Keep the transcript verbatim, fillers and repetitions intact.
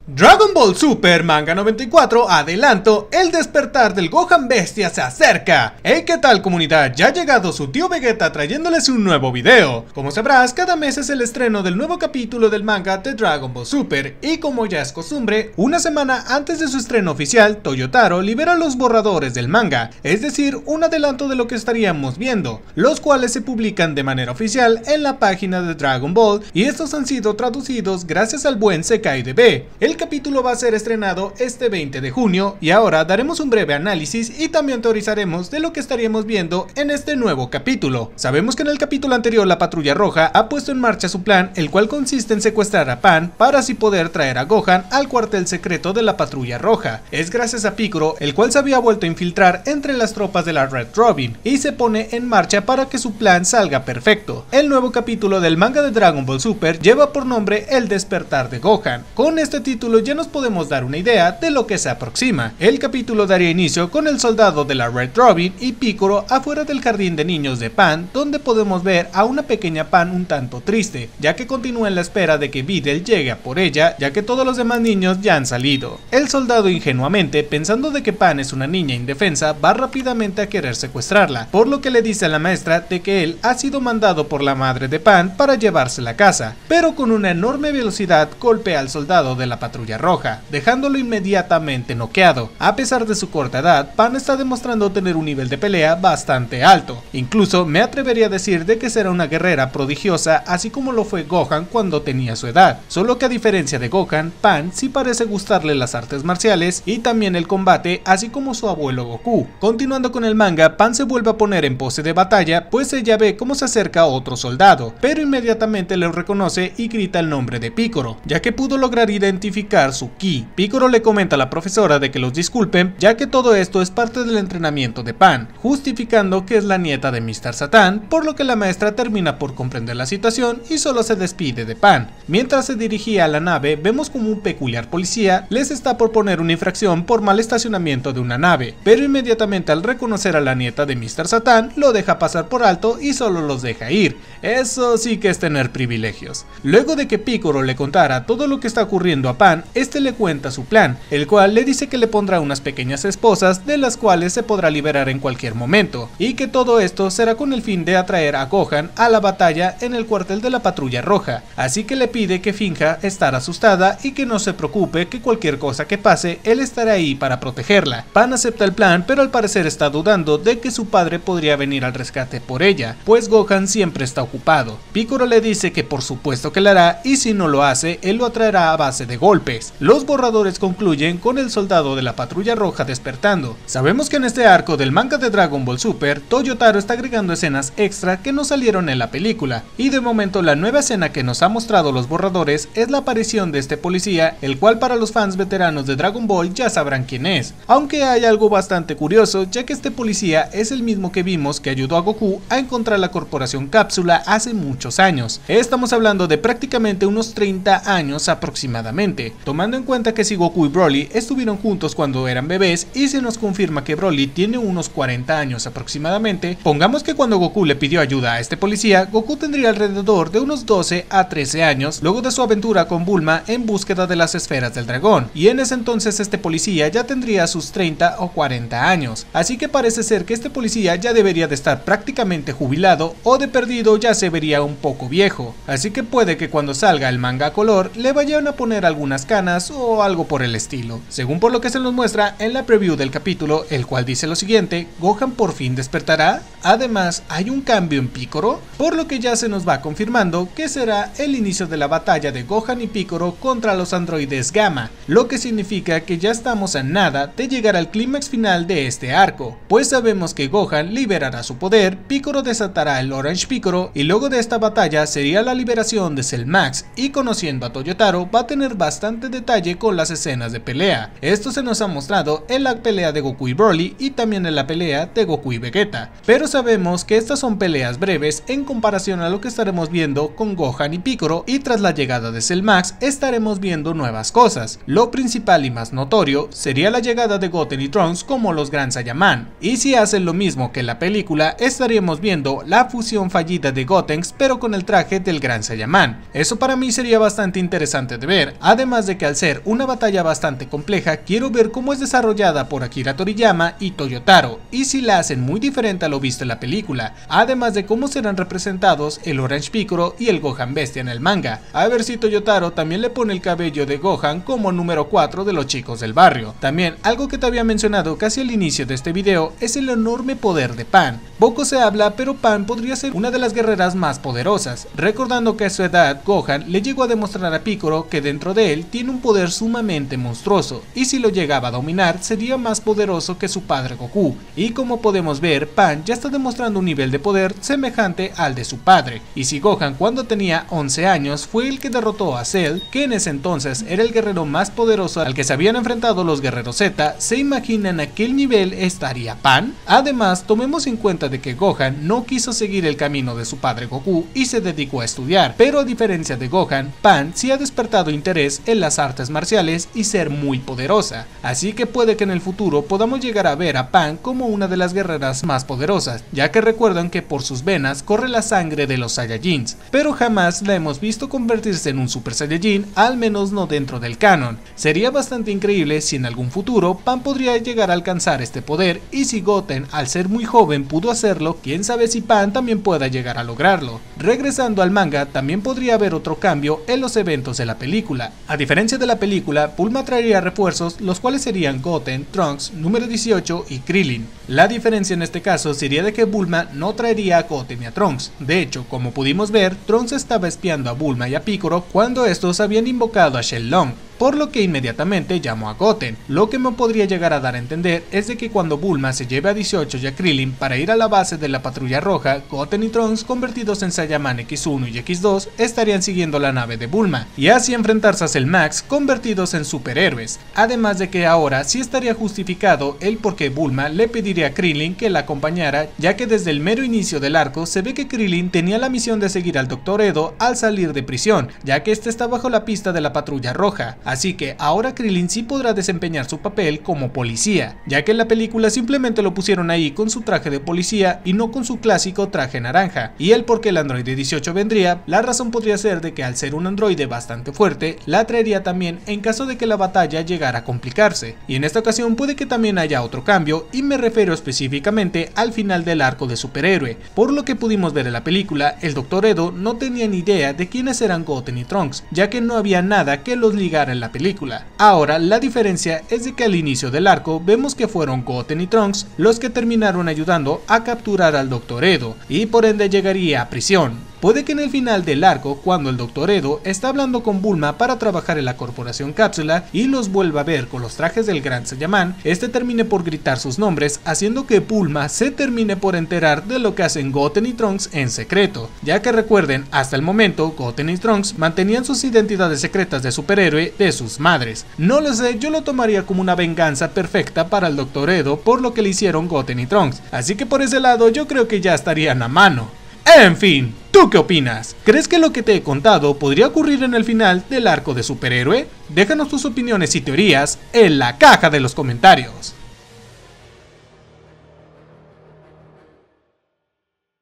Dragon Ball Super Manga noventa y cuatro, adelanto, el despertar del Gohan Bestia se acerca. Hey, ¿qué tal comunidad? Ya ha llegado su tío Vegeta trayéndoles un nuevo video. Como sabrás, cada mes es el estreno del nuevo capítulo del manga de Dragon Ball Super, y como ya es costumbre, una semana antes de su estreno oficial, Toyotaro libera los borradores del manga, es decir, un adelanto de lo que estaríamos viendo, los cuales se publican de manera oficial en la página de Dragon Ball, y estos han sido traducidos gracias al buen Sekai D B. El capítulo va a ser estrenado este veinte de junio y ahora daremos un breve análisis y también teorizaremos de lo que estaríamos viendo en este nuevo capítulo. Sabemos que en el capítulo anterior la Patrulla Roja ha puesto en marcha su plan, el cual consiste en secuestrar a Pan para así poder traer a Gohan al cuartel secreto de la Patrulla Roja. Es gracias a Piccolo, el cual se había vuelto a infiltrar entre las tropas de la Red Robin y se pone en marcha para que su plan salga perfecto. El nuevo capítulo del manga de Dragon Ball Super lleva por nombre El Despertar de Gohan. Con este título ya nos podemos dar una idea de lo que se aproxima. El capítulo daría inicio con el soldado de la Red Robin y Piccolo afuera del jardín de niños de Pan, donde podemos ver a una pequeña Pan un tanto triste, ya que continúa en la espera de que Videl llegue a por ella, ya que todos los demás niños ya han salido. El soldado ingenuamente, pensando de que Pan es una niña indefensa, va rápidamente a querer secuestrarla, por lo que le dice a la maestra de que él ha sido mandado por la madre de Pan para llevársela a casa, pero con una enorme velocidad golpea al soldado de la Patrulla Roja, dejándolo inmediatamente noqueado. A pesar de su corta edad, Pan está demostrando tener un nivel de pelea bastante alto. Incluso me atrevería a decir de que será una guerrera prodigiosa, así como lo fue Gohan cuando tenía su edad. Solo que a diferencia de Gohan, Pan sí parece gustarle las artes marciales y también el combate, así como su abuelo Goku. Continuando con el manga, Pan se vuelve a poner en pose de batalla, pues ella ve cómo se acerca otro soldado, pero inmediatamente le reconoce y grita el nombre de Piccolo, ya que pudo lograr identificar su ki. Piccolo le comenta a la profesora de que los disculpen, ya que todo esto es parte del entrenamiento de Pan, justificando que es la nieta de mister Satan, por lo que la maestra termina por comprender la situación y solo se despide de Pan. Mientras se dirigía a la nave, vemos como un peculiar policía les está por poner una infracción por mal estacionamiento de una nave, pero inmediatamente al reconocer a la nieta de mister Satan, lo deja pasar por alto y solo los deja ir. Eso sí que es tener privilegios. Luego de que Piccolo le contara todo lo que está ocurriendo a Pan, este le cuenta su plan, el cual le dice que le pondrá unas pequeñas esposas de las cuales se podrá liberar en cualquier momento, y que todo esto será con el fin de atraer a Gohan a la batalla en el cuartel de la Patrulla Roja, así que le pide que finja estar asustada y que no se preocupe, que cualquier cosa que pase, él estará ahí para protegerla. Pan acepta el plan, pero al parecer está dudando de que su padre podría venir al rescate por ella, pues Gohan siempre está ocupado. Piccolo le dice que por supuesto que lo hará, y si no lo hace, él lo atraerá a base de golpes. Los borradores concluyen con el soldado de la Patrulla Roja despertando. Sabemos que en este arco del manga de Dragon Ball Super, Toyotaro está agregando escenas extra que no salieron en la película, y de momento la nueva escena que nos ha mostrado los borradores es la aparición de este policía, el cual para los fans veteranos de Dragon Ball ya sabrán quién es, aunque hay algo bastante curioso, ya que este policía es el mismo que vimos que ayudó a Goku a encontrar la Corporación Cápsula hace muchos años. Estamos hablando de prácticamente unos treinta años aproximadamente, tomando en cuenta que si Goku y Broly estuvieron juntos cuando eran bebés y se nos confirma que Broly tiene unos cuarenta años aproximadamente, pongamos que cuando Goku le pidió ayuda a este policía, Goku tendría alrededor de unos doce a trece años luego de su aventura con Bulma en búsqueda de las esferas del dragón, y en ese entonces este policía ya tendría sus treinta o cuarenta años, así que parece ser que este policía ya debería de estar prácticamente jubilado o de perdido ya se vería un poco viejo, así que puede que cuando salga el manga a color le vayan a poner algunas canas o algo por el estilo, según por lo que se nos muestra en la preview del capítulo, el cual dice lo siguiente: Gohan por fin despertará. Además hay un cambio en Piccolo, por lo que ya se nos va confirmando que será el inicio de la batalla de Gohan y Piccolo contra los androides Gamma, lo que significa que ya estamos a nada de llegar al clímax final de este arco, pues sabemos que Gohan liberará su poder, Piccolo desatará el Orange Piccolo y luego de esta batalla sería la liberación de Cell Max, y conociendo a Toyotaro va a tener bastante detalle con las escenas de pelea. Esto se nos ha mostrado en la pelea de Goku y Broly y también en la pelea de Goku y Vegeta, pero sabemos que estas son peleas breves en comparación a lo que estaremos viendo con Gohan y Piccolo, y tras la llegada de Cell Max estaremos viendo nuevas cosas. Lo principal y más notorio sería la llegada de Goten y Trunks como los Gran Saiyaman, y si hacen lo mismo que en la película estaríamos viendo la fusión fallida de Gotenks pero con el traje del Gran Saiyaman. Eso para mí sería bastante interesante de ver, además además de que al ser una batalla bastante compleja, quiero ver cómo es desarrollada por Akira Toriyama y Toyotaro, y si la hacen muy diferente a lo visto en la película, además de cómo serán representados el Orange Piccolo y el Gohan Bestia en el manga, a ver si Toyotaro también le pone el cabello de Gohan como número cuatro de los chicos del barrio. También, algo que te había mencionado casi al inicio de este video, es el enorme poder de Pan. Poco se habla, pero Pan podría ser una de las guerreras más poderosas, recordando que a su edad Gohan le llegó a demostrar a Piccolo que dentro de él tiene un poder sumamente monstruoso, y si lo llegaba a dominar sería más poderoso que su padre Goku, y como podemos ver, Pan ya está demostrando un nivel de poder semejante al de su padre, y si Gohan cuando tenía once años fue el que derrotó a Cell, que en ese entonces era el guerrero más poderoso al que se habían enfrentado los guerreros Z, ¿se imaginan a qué nivel estaría Pan? Además, tomemos en cuenta de que Gohan no quiso seguir el camino de su padre Goku y se dedicó a estudiar, pero a diferencia de Gohan, Pan sí ha despertado interés en las artes marciales y ser muy poderosa, así que puede que en el futuro podamos llegar a ver a Pan como una de las guerreras más poderosas, ya que recuerdan que por sus venas corre la sangre de los Saiyajins, pero jamás la hemos visto convertirse en un Super Saiyajin, al menos no dentro del canon. Sería bastante increíble si en algún futuro Pan podría llegar a alcanzar este poder, y si Goten al ser muy joven pudo hacerlo, quién sabe si Pan también pueda llegar a lograrlo. Regresando al manga, también podría haber otro cambio en los eventos de la película. A diferencia de la película, Bulma traería refuerzos, los cuales serían Goten, Trunks, número dieciocho y Krillin. La diferencia en este caso sería de que Bulma no traería a Goten y a Trunks. De hecho, como pudimos ver, Trunks estaba espiando a Bulma y a Piccolo cuando estos habían invocado a Shenlong, por lo que inmediatamente llamó a Goten. Lo que me podría llegar a dar a entender es de que cuando Bulma se lleve a dieciocho y a Krillin para ir a la base de la Patrulla Roja, Goten y Trunks, convertidos en Saiyaman equis uno y equis dos, estarían siguiendo la nave de Bulma, y así enfrentarse a Cell Max convertidos en superhéroes. Además de que ahora sí estaría justificado el por qué Bulma le pediría a Krillin que la acompañara, ya que desde el mero inicio del arco se ve que Krillin tenía la misión de seguir al doctor Edo al salir de prisión, ya que este está bajo la pista de la Patrulla Roja. Así que ahora Krillin sí podrá desempeñar su papel como policía, ya que en la película simplemente lo pusieron ahí con su traje de policía y no con su clásico traje naranja. Y el por qué el androide dieciocho vendría, la razón podría ser de que al ser un androide bastante fuerte, la traería también en caso de que la batalla llegara a complicarse. Y en esta ocasión puede que también haya otro cambio, y me refiero específicamente al final del arco de superhéroe. Por lo que pudimos ver en la película, el doctor Edo no tenía ni idea de quiénes eran Goten y Trunks, ya que no había nada que los ligara en la película. Ahora la diferencia es de que al inicio del arco vemos que fueron Goten y Trunks los que terminaron ayudando a capturar al doctor Edo, y por ende llegaría a prisión. Puede que en el final del arco, cuando el doctor Edo está hablando con Bulma para trabajar en la corporación Cápsula y los vuelva a ver con los trajes del Gran Saiyaman, este termine por gritar sus nombres, haciendo que Bulma se termine por enterar de lo que hacen Goten y Trunks en secreto, ya que recuerden, hasta el momento Goten y Trunks mantenían sus identidades secretas de superhéroe de sus madres. No lo sé, yo lo tomaría como una venganza perfecta para el doctor Edo por lo que le hicieron Goten y Trunks, así que por ese lado yo creo que ya estarían a mano. En fin, ¿tú qué opinas? ¿Crees que lo que te he contado podría ocurrir en el final del arco de superhéroe? Déjanos tus opiniones y teorías en la caja de los comentarios.